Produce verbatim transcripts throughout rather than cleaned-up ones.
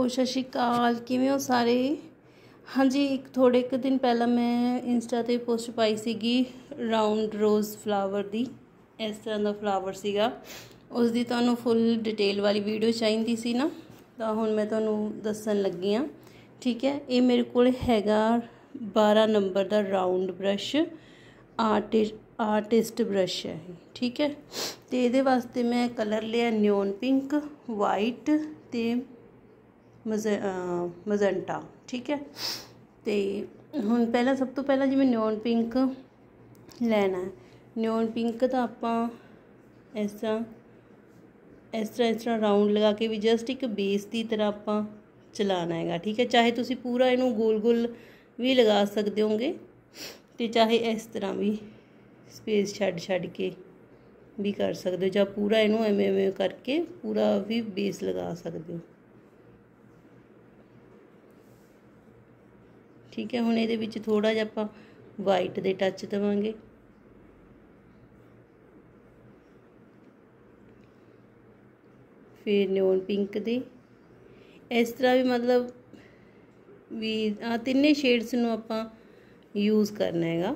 सत श्री अकाल, किवें हो सारे। हाँ जी, एक थोड़े एक दिन पहला मैं इंस्टा ते पोस्ट पाई सीगी राउंड रोज़ फ्लावर दी। इस तरह का फ्लावर सीगा, उसकी तुहानूं फुल डिटेल वाली वीडियो चाहिए सी ना, तो हुण मैं तुहानूं दस्सण लगी हाँ। ठीक है, ये मेरे को हैगा बारह नंबर का round brush, artist artist brush है। ठीक है, तो ये वास्ते मैं कलर लिया न्योन पिंक, वाइट ते मज मजंटा। ठीक है, तो हुण पहला सब तो पहला जिवें न्योन पिंक लैना है। न्योन पिंक तो आपां इस तरह इस तरह इस तरह राउंड लगा के भी जस्ट एक बेस की तरह आपां चलाना है। ठीक है, चाहे तुसी पूरा इनू गोल गोल भी लगा सकते होंगे, तो चाहे इस तरह भी स्पेस छड्ड छड्ड के भी कर सकते हो, या पूरा इनू एवें एवें करके पूरा भी बेस लगा सकते हो। ठीक है, हुण इहदे विच थोड़ा जिहा आपां वाइट दे टच देवांगे। फिर न्योन पिंक दे इस तरह भी मतलब भी आ तिन्ने शेड्स नूं आपां यूज़ करना हैगा।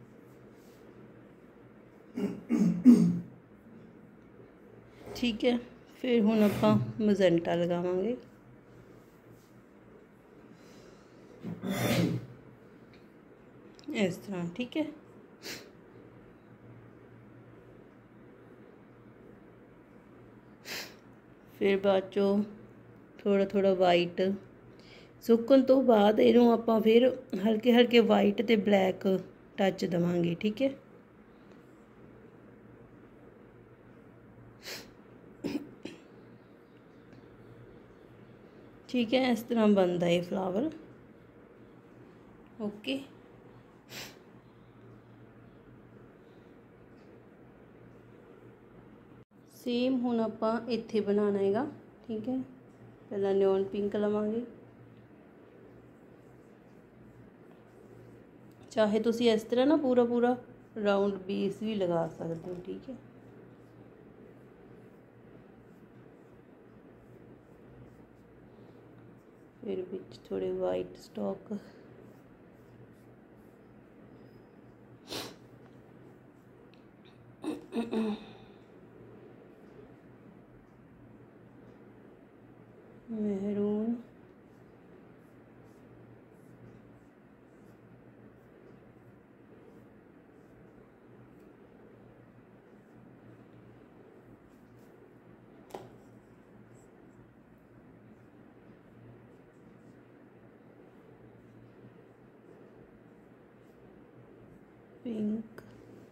ठीक है, फिर हुण आपां मजेंटा लगावांगे। इस तरह। ठीक है, फिर बाद चों थोड़ा थोड़ा वाइट सुकन तो बाद इनू आपां फिर हल्के हल्के वाइट ते ब्लैक टच देवांगे। ठीक है, ठीक है, इस तरह बनता है फ्लावर। ओके, सेम हुण आपां इत्थे बनाना हैगा। ठीक है, पहला न्योन पिंक लवांगे, चाहे तुसी इस तरह ना पूरा पूरा राउंड बेस भी लगा सकते हो। ठीक है, फिर विच थोड़े वाइट स्टॉक मेहरून, पिंक,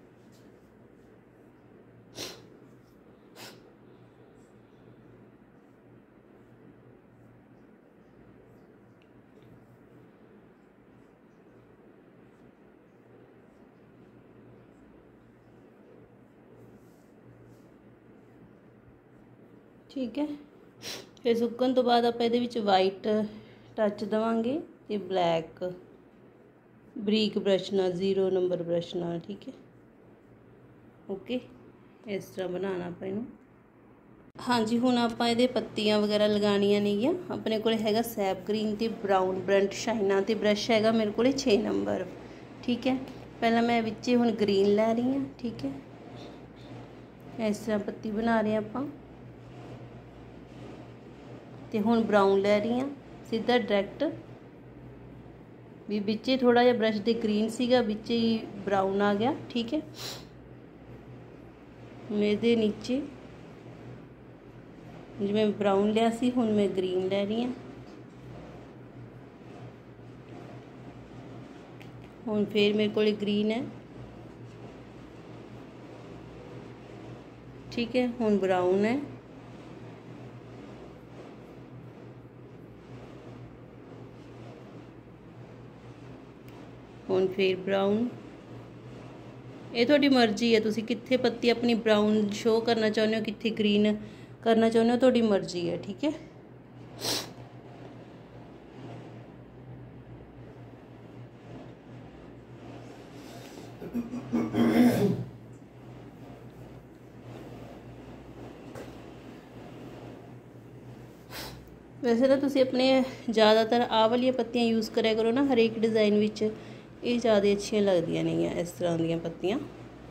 ठीक है, फिर सुकन तो बाद आप इहदे विच वाइट टच देवांगे ते ब्लैक बरीक ब्रश नाल, जीरो नंबर ब्रश नाल। ठीक है, ओके, इस तरह बनाना आप इनू। हाँ जी, हुण आपां इहदे पत्तियां वगैरह लगानियां नहीं। अपने कोल हैगा सैप ग्रीन ते ब्राउन ब्रंट शाइना ते ब्रश हैगा मेरे कोल छे नंबर। ठीक है, पहला मैं विच्चे हुण ग्रीन लै रही हाँ। ठीक है, इस तरह पत्ती बना रहे आपां, ते हुण ब्राउन लै रही हाँ सीधा डायरैक्ट भी बिच्चे थोड़ा जिहा ब्रश दे ग्रीन सीगा, बिच्चे ही ब्राउन आ गया। ठीक है, मेरे नीचे जिवें ब्राउन लिया सी, हुण मैं ग्रीन लै रही हाँ। हुण फिर मेरे को ग्रीन है। ठीक है, हुण ब्राउन है। हुण फिर ब्राउन। ये थोड़ी मर्जी है, तुसी कित्थे पत्ती अपनी ब्राउन शो करना चाहुंदे हो, कित्थे ग्रीन करना चाहुंदे हो, थोड़ी मर्जी है। ठीक है, वैसे ना तुसी अपने ज़्यादातर आ वाली पत्तियां यूज़ कराया करो ना हरेक डिज़ाइन विच, ये ज़्यादा अच्छियां लगदियां नहीं है इस तरह दी पत्तियां।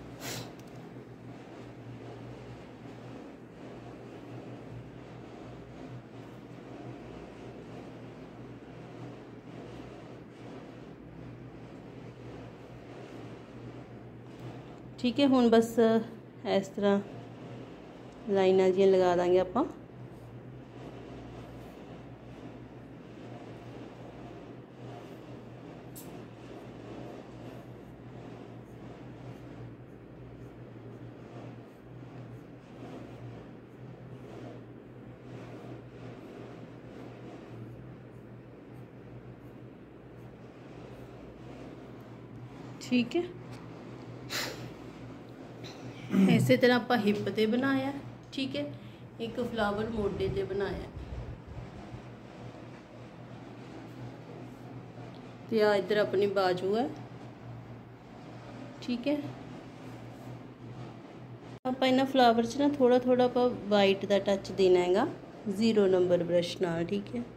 ठीक है, हुण बस इस तरह लाइनां जिहियां लगा देंगे आपां। ठीक है, इस तरह आप हिप ते बनाया। ठीक है, एक फ्लावर मोढे ते बनाया ते आ इधर अपनी बाजू है। ठीक है, आप इन्हां फ्लावर च ना थोड़ा थोड़ा आप वाइट का टच देना हैगा जीरो नंबर ब्रश नाल। ठीक है,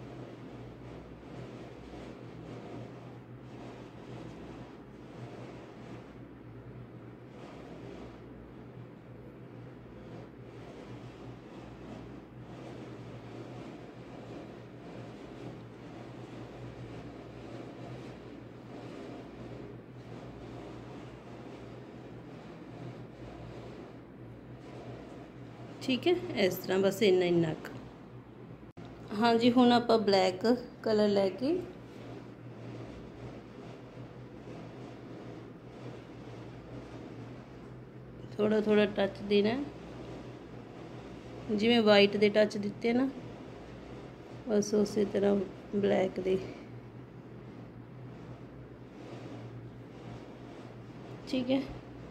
ठीक है, इस तरह बस इन्ना इन्ना। हाँ जी, हुण आप ब्लैक कलर लैके थोड़ा थोड़ा टच देना, जिवें वाइट दे टच दिते ना बस उस तरह ब्लैक दे। ठीक है,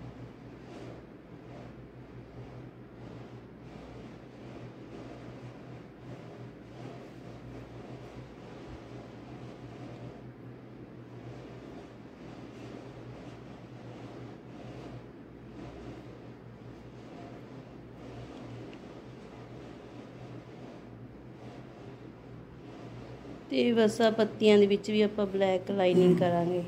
ते बस आ पत्तियां दे विच भी आपां ब्लैक लाइनिंग करांगे।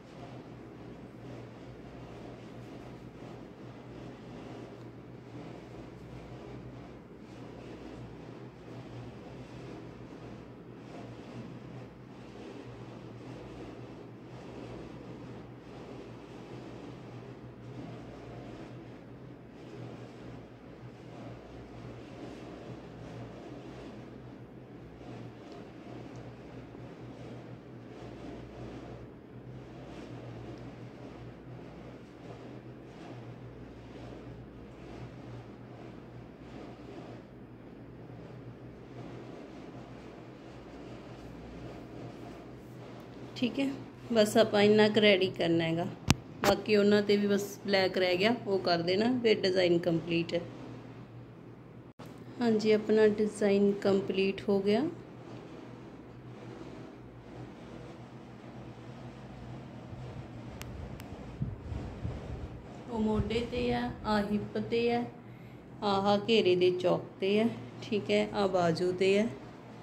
ठीक है, बस आप इन्ना क रेडी करना हैगा, बाकी उन्होंने भी बस ब्लैक रह गया वो कर देना, फिर डिज़ाइन कंप्लीट है। हाँ जी, अपना डिज़ाइन कंप्लीट हो गया। वो मोढे ते है, आ हिप ते है, आह घेरे दे चौक ते है। ठीक है, आ बाजू ते है।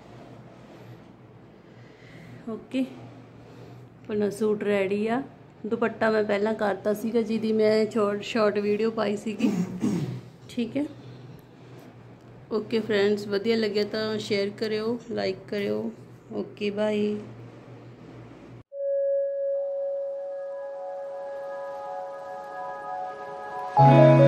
ओके, अपना सूट रेडी आ। दुपट्टा मैं पहला करता सीगा जिहदी मैं शॉर्ट शॉर्ट वीडियो पाई सीगी। ठीक है, ओके फ्रेंड्स, वधिया लगे तो शेयर करियो, लाइक करियो। Okay, bye.